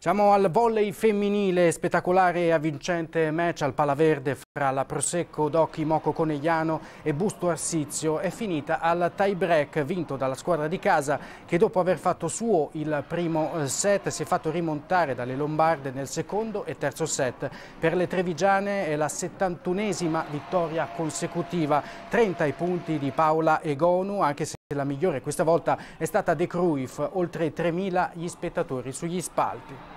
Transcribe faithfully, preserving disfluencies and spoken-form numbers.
Siamo al volley femminile, spettacolare e avvincente match al Pala Verde fra la Prosecco Docchi Moco Conegliano e Busto Arsizio. È finita al tie break vinto dalla squadra di casa che dopo aver fatto suo il primo set si è fatto rimontare dalle lombarde nel secondo e terzo set. Per le trevigiane è la settantunesima vittoria consecutiva, trenta i punti di Paola Egonu, anche se la migliore questa volta è stata De Cruyff, oltre tremila gli spettatori sugli spalti.